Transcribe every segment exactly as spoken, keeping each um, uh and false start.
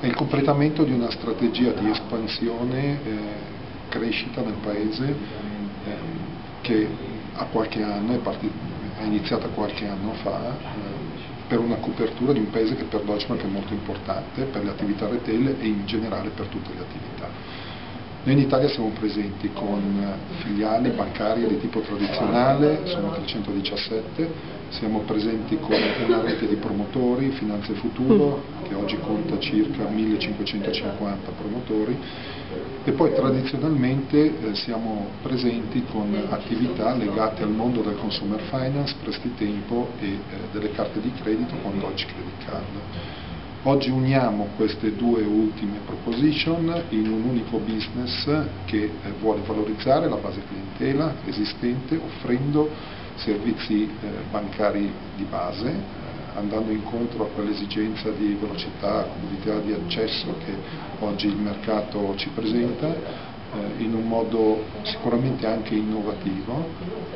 è il completamento di una strategia di espansione, eh, crescita nel Paese eh, che ha qualche anno, è, partita, è iniziata qualche anno fa, eh, per una copertura di un Paese che per Deutsche Bank è molto importante, per le attività retail e in generale per tutte le attività. Noi in Italia siamo presenti con filiali bancarie di tipo tradizionale, sono trecentodiciassette, siamo presenti con una rete di promotori, Finanza e Futuro, che oggi conta circa millecinquecentocinquanta promotori, e poi tradizionalmente eh, siamo presenti con attività legate al mondo del consumer finance, prestiti-tempo e eh, delle carte di credito con Deutsche Credit Card. Oggi uniamo queste due ultime proposition in un unico business che eh, vuole valorizzare la base clientela esistente offrendo servizi eh, bancari di base, eh, andando incontro a quell'esigenza di velocità, comodità di accesso che oggi il mercato ci presenta, eh, in un modo sicuramente anche innovativo,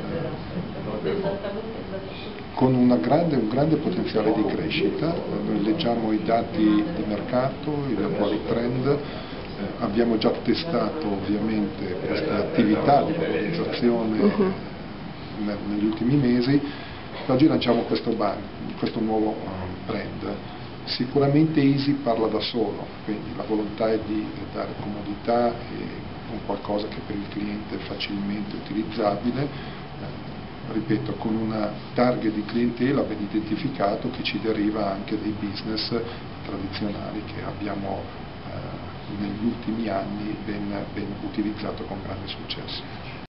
eh, con una grande, un grande potenziale di crescita. Noi leggiamo i dati di mercato, gli attuali trend, eh, abbiamo già testato ovviamente queste attività di valorizzazione uh-huh. negli ultimi mesi, e oggi lanciamo questo, ban, questo nuovo brand. Sicuramente Easy parla da solo, quindi la volontà è di dare comodità e un qualcosa che per il cliente è facilmente utilizzabile, ripeto, con una target di clientela ben identificato che ci deriva anche dei business tradizionali che abbiamo eh, negli ultimi anni ben, ben utilizzato con grande successo.